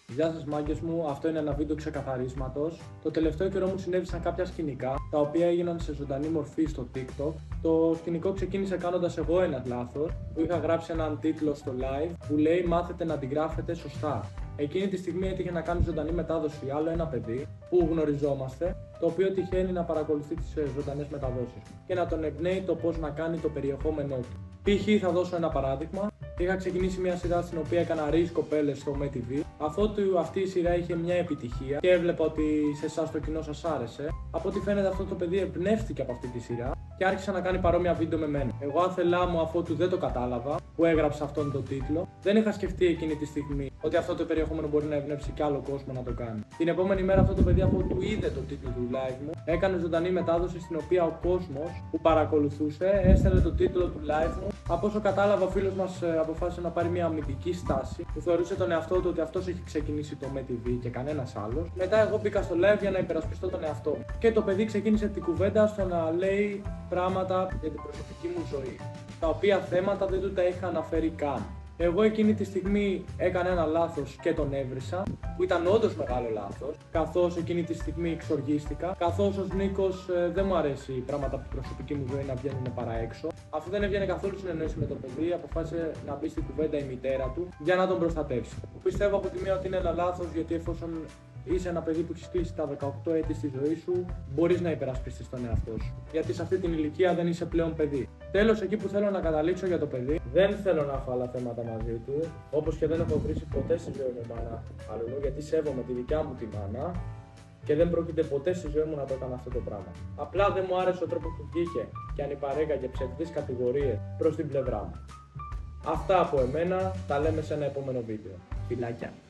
Γεια σας μάγκες μου, αυτό είναι ένα βίντεο ξεκαθαρίσματος. Το τελευταίο καιρό μου συνέβησαν κάποια σκηνικά, τα οποία έγιναν σε ζωντανή μορφή στο TikTok. Το σκηνικό ξεκίνησε κάνοντας εγώ ένα λάθος, που είχα γράψει έναν τίτλο στο live που λέει «Μάθετε να αντιγράφετε σωστά». Εκείνη τη στιγμή έτυχε να κάνει ζωντανή μετάδοση άλλο ένα παιδί που γνωριζόμαστε, το οποίο τυχαίνει να παρακολουθεί τις ζωντανές μεταδόσεις και να τον εμπνέει το πώς να κάνει το περιεχόμενό του. Π.χ. θα δώσω ένα παράδειγμα. Είχα ξεκινήσει μια σειρά στην οποία έκανα ριζ κοπέλες στο MeTV. Αφότου αυτή η σειρά είχε μια επιτυχία και έβλεπα ότι σε εσάς το κοινό σας άρεσε, από ό,τι φαίνεται αυτό το παιδί εμπνεύστηκε από αυτή τη σειρά και άρχισε να κάνει παρόμοια βίντεο με μένα. Εγώ άθελά μου, αφότου δεν το κατάλαβα, που έγραψα αυτόν τον τίτλο, δεν είχα σκεφτεί εκείνη τη στιγμή ότι αυτό το περιεχόμενο μπορεί να εμπνεύσει κι άλλο κόσμο να το κάνει. Την επόμενη μέρα αυτό το παιδί, αφότου είδε το τίτλο του live μου, έκανε ζωντανή μετάδοση στην οποία ο κόσμος που παρακολουθούσε έστελνε το τίτλο του live μου. Από όσο κατάλαβα, ο φίλος μας αποφάσισε να πάρει μια αμυντική στάση που θεωρούσε τον εαυτό του ότι αυτός έχει ξεκινήσει το MeTV και κανένας άλλος. Μετά εγώ μπήκα στο live για να υπερασπιστώ τον εαυτό μου. Και το παιδί ξεκίνησε την κουβέντα στο να λέει πράγματα για την προσωπική μου ζωή, τα οποία θέματα δεν του τα είχα αναφέρει καν. Εγώ εκείνη τη στιγμή έκανα ένα λάθος και τον έβρισα, που ήταν όντως μεγάλο λάθος, καθώς εκείνη τη στιγμή εξοργίστηκα, καθώς ως Νίκος δεν μου αρέσει πράγματα από την προσωπική μου ζωή να βγαίνουν παρά έξω. Αφού δεν έβγαινε καθόλου συνεννόηση με το παιδί, αποφάσισε να μπει στην κουβέντα η μητέρα του για να τον προστατεύσει. Πιστεύω από τη μία ότι είναι ένα λάθος, γιατί εφόσον είσαι ένα παιδί που έχει κλείσει τα 18 έτη στη ζωή σου, μπορείς να υπερασπιστείς τον εαυτό σου. Γιατί σε αυτή την ηλικία δεν είσαι πλέον παιδί. Τέλος, εκεί που θέλω να καταλήξω για το παιδί, δεν θέλω να έχω άλλα θέματα μαζί του, όπως και δεν έχω βρει ποτέ στη ζωή μου μάνα αλλού, γιατί σέβομαι τη δικιά μου τη μάνα και δεν πρόκειται ποτέ στη ζωή μου να το έκανα αυτό το πράγμα. Απλά δεν μου άρεσε ο τρόπος που βγήκε και ανυπαρέγαγε ψευδείς κατηγορίες προς την πλευρά μου. Αυτά από εμένα, τα λέμε σε ένα επόμενο βίντεο. Φιλάκια.